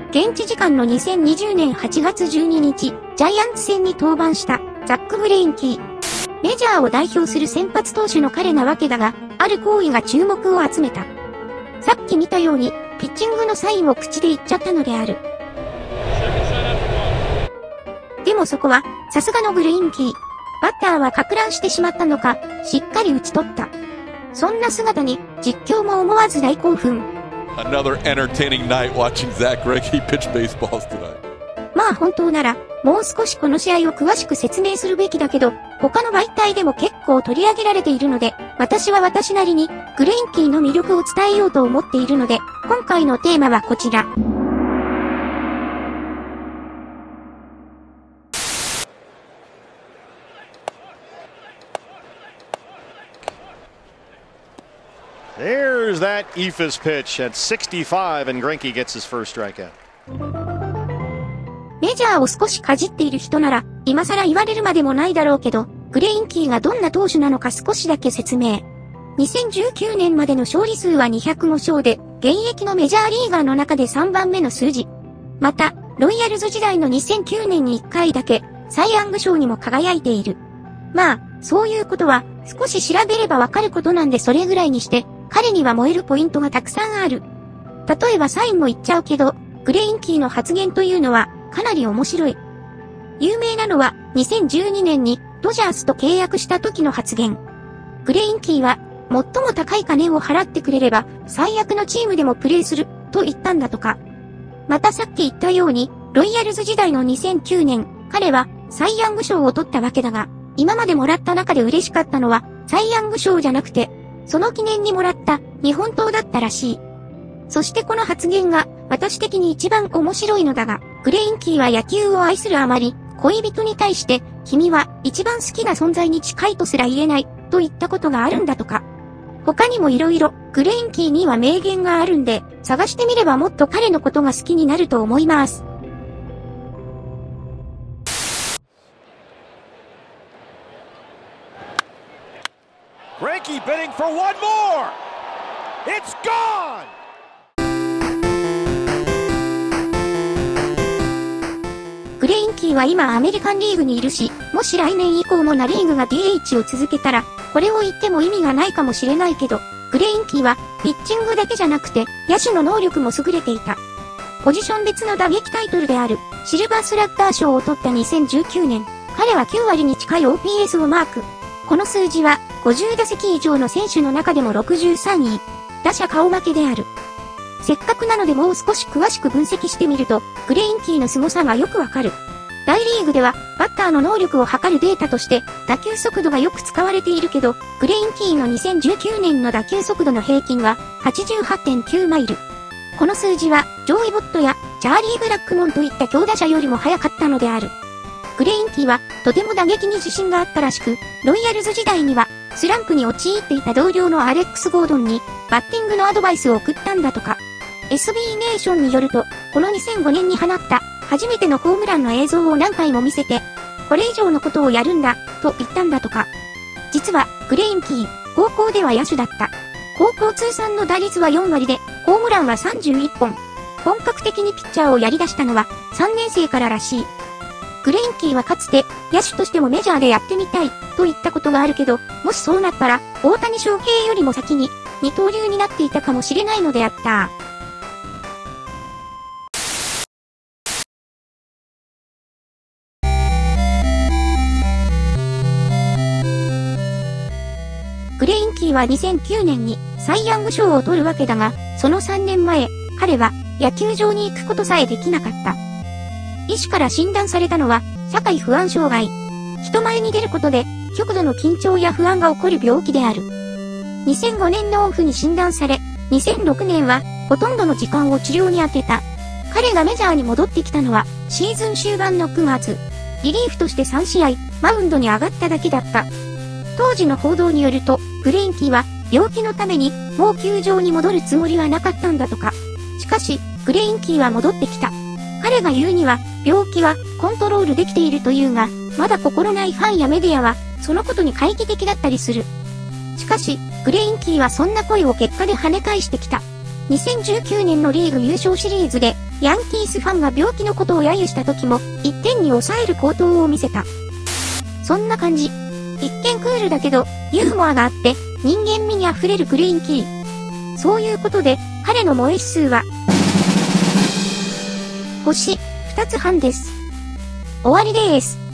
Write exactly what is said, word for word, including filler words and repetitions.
現地時間のにせんにじゅうねんはちがつじゅうににち、ジャイアンツ戦に登板したザック・グレインキー。メジャーを代表する先発投手の彼なわけだが、ある行為が注目を集めた。さっき見たように、ピッチングのサインを口で言っちゃったのである。でもそこは、さすがのグレインキー。バッターは撹乱してしまったのか、しっかり打ち取った。そんな姿に、実況も思わず大興奮。 Another entertaining night watching Zach Greinke pitch baseballs tonight. まあ本当なら、もう少しこの試合を詳しく説明するべきだけど、他の媒体でも結構取り上げられているので、私は私なりに、グレインキーの魅力を伝えようと思っているので、今回のテーマはこちら。 There's that Eephus pitch at sixty-five and Greinke gets his first strikeout. メジャーを少しかじっている人なら、今更言われるまでもないだろうけど、グレインキーがどんな投手なのか少しだけ説明。にせんじゅうきゅうねんまでの勝利数はにひゃくごしょうで、現役のメジャーリーガーの中でさんばんめの数字。また、ロイヤルズ時代のにせんきゅうねんにいっかいだけ、サイ・ヤング賞にも輝いている。まあ、そういうことは、少し調べればわかることなんでそれぐらいにして、彼には燃えるポイントがたくさんある。例えばサインも言っちゃうけど、グレインキーの発言というのは、かなり面白い。有名なのは、にせんじゅうにねんにドジャースと契約した時の発言。グレインキーは、最も高い金を払ってくれれば、最悪のチームでもプレーする、と言ったんだとか。またさっき言ったように、ロイヤルズ時代のにせんきゅうねん、彼は、サイ・ヤング賞を取ったわけだが、今までもらった中で嬉しかったのは、サイ・ヤング賞じゃなくて、その記念にもらった日本刀だったらしい。そしてこの発言が私的に一番面白いのだが、グレインキーは野球を愛するあまり、恋人に対して、君は一番好きな存在に近いとすら言えない、と言ったことがあるんだとか。他にも色々、グレインキーには名言があるんで、探してみればもっと彼のことが好きになると思います。 Greinke bidding for one more. It's gone. グレインキーは今アメリカンリーグにいるし、もし来年以降もナリーグが ディーエイチ を続けたら、これを言っても意味がないかもしれないけど、グレインキーはピッチングだけじゃなくて、野手の能力も優れていた。ポジション別の打撃タイトルであるシルバースラッガー賞を取ったにせんじゅうきゅうねん、彼はきゅうわりに近い オーピーエス をマーク。この数字はごじゅうだせき以上の選手の中でもろくじゅうさんい。打者顔負けである。せっかくなのでもう少し詳しく分析してみると、グレインキーの凄さがよくわかる。大リーグではバッターの能力を測るデータとして打球速度がよく使われているけど、グレインキーのにせんじゅうきゅうねんの打球速度の平均は はちじゅうはってんきゅうマイル。この数字はジョーイ・ボットやチャーリー・ブラックモンといった強打者よりも速かったのである。グレインキーはとても打撃に自信があったらしく、ロイヤルズ時代にはスランプに陥っていた同僚のアレックス・ゴードンにバッティングのアドバイスを送ったんだとか。エスビー ネーションによると、このにせんごねんに放った初めてのホームランの映像を何回も見せて、これ以上のことをやるんだ、と言ったんだとか。実は、グレインキー、高校では野手だった。高校通算の打率はよんわりで、ホームランはさんじゅういっぽん。本格的にピッチャーをやり出したのはさんねんせいかららしい。グレインキーはかつて、野手としてもメジャーでやってみたい、と言ったことがあるけど、もしそうなったら、大谷翔平よりも先に、二刀流になっていたかもしれないのであった。グレインキーはにせんきゅうねんにサイ・ヤング賞を取るわけだが、そのさんねんまえ、彼は野球場に行くことさえできなかった。医師から診断されたのは、社会不安障害。人前に出ることで、極度の緊張や不安が起こる病気である。にせんごねんのオフに診断され、にせんろくねんはほとんどの時間を治療に当てた。彼がメジャーに戻ってきたのは、シーズン終盤のくがつ。リリーフとしてさんしあい、マウンドに上がっただけだった。当時の報道によると、グレインキーは病気のためにもう球場に戻るつもりはなかったんだとか。しかし、グレインキーは戻ってきた。彼が言うには、病気はコントロールできているというが、まだ心ないファンやメディアは、そのことに懐疑的だったりする。しかし、グレインキーはそんな声を結果で跳ね返してきた。にせんじゅうきゅうねんのリーグ優勝シリーズで、 ヤンキースファンが病気のことを揶揄した時も、いってんに抑える好投を見せた。そんな感じ。一見クールだけど、ユーモアがあって、人間味に溢れるグレインキー。そういうことで、彼の萌え指数は、星、二つ半です。終わりです。